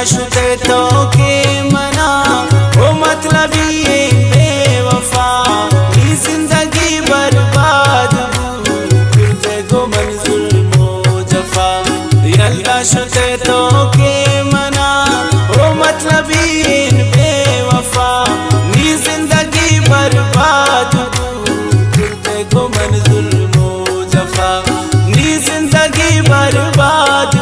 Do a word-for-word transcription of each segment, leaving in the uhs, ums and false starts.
शुते तो के मना वो मतलब ये बेवफा ये जिंदगी बर्बाद करते गो मंजुल मो जफा अल्लाह शुते तो के मना वो मतलब ये बेवफा ये जिंदगी बर्बाद करते गो मंजुल मो जफा ये जिंदगी बर्बाद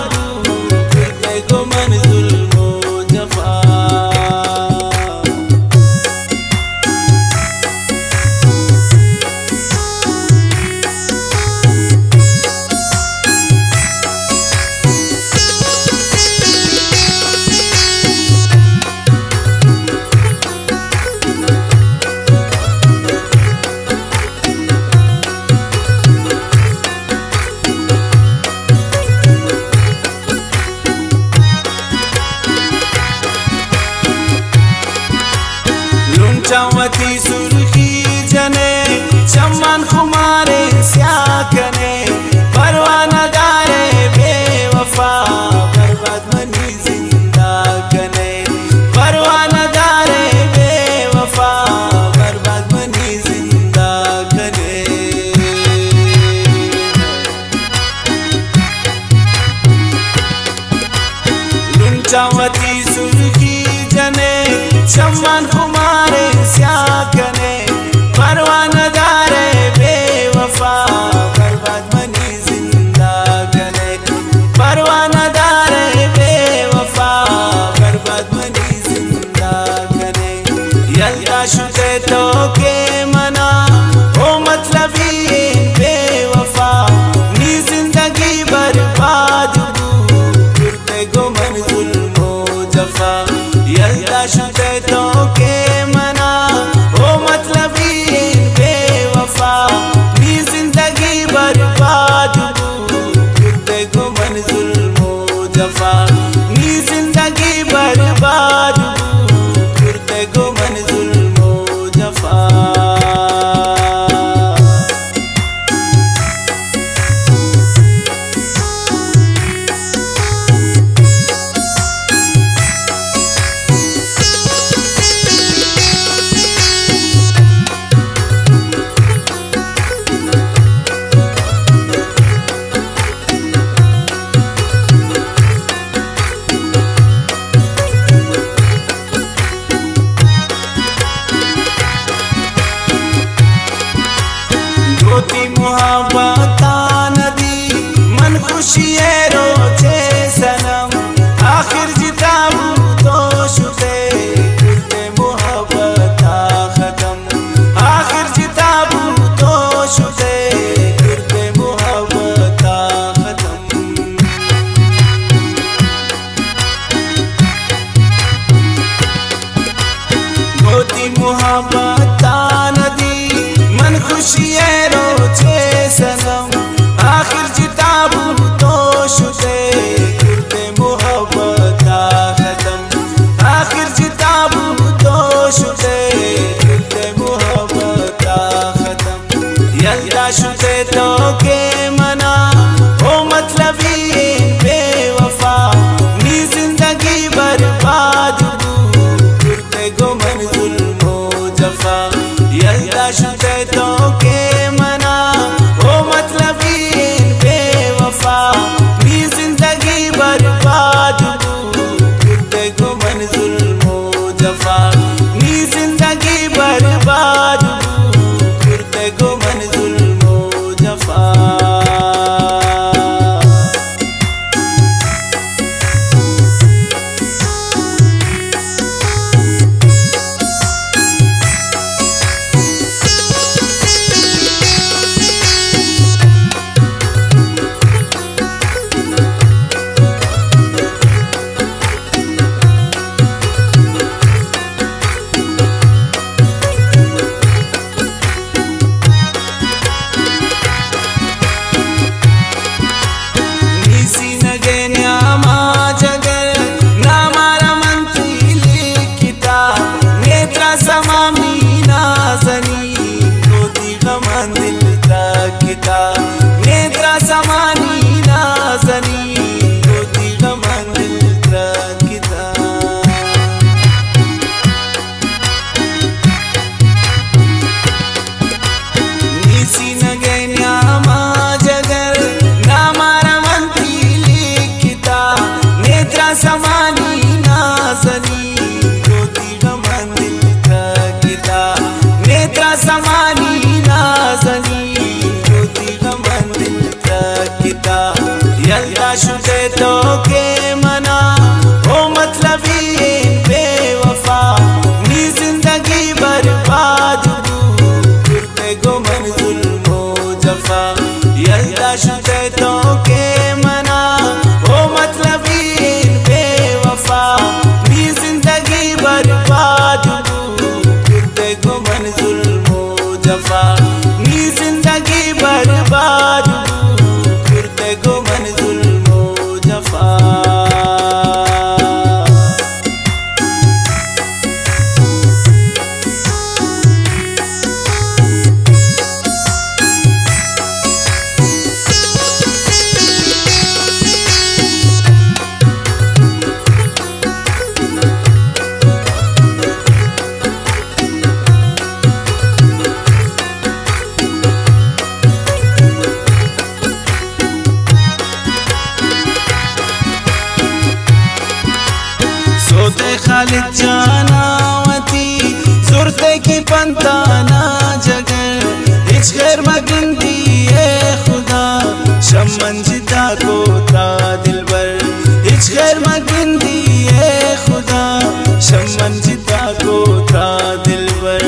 यल्दा शुदे तो के मना ओ मतलबी बेवफा नी जिंदगी बर्बाद करते गो मन जुल्मो जफा यल्दा शुदे तो के मना ओ मतलबी बेवफा नी जिंदगी बर्बाद करते गो मन जुल्मो जफा नी जिंदगी बर्बाद करते गो मन जुल्मो जफा। सोते खालिद जानावती सुरते की पंताना जगह इच खैर मगंदी ए खुदा शमन जिता को था दिलबर इच खैर मगंदी ए खुदा शमन जिता को था दिलबर।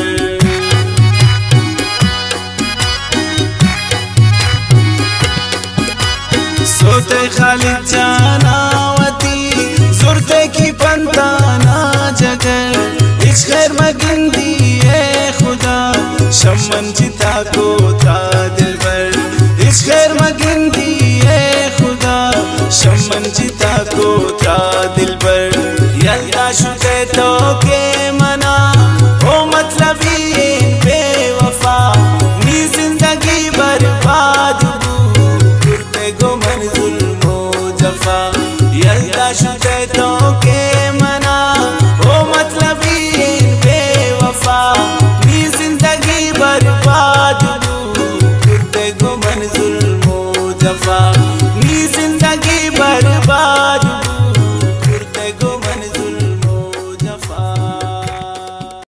सोते खालिद जानावती सुरते की पंताना जगह इच खैर मगंदी ए खुदा शमन जिता को था दिलबर इच खैर मगंदी ए खुदा शमन जिता को था दिलबर। यल्दा शुदे तो के मना ओ मतलबी बेवफा नी जिंदगी बर्बाद करते गो मन जुल्मो जफा यल्दा शुदे तो के मना ओ मतलबी बेवफा नी जिंदगी बर्बाद करते गो मन जुल्मो जफा नी जिंदगी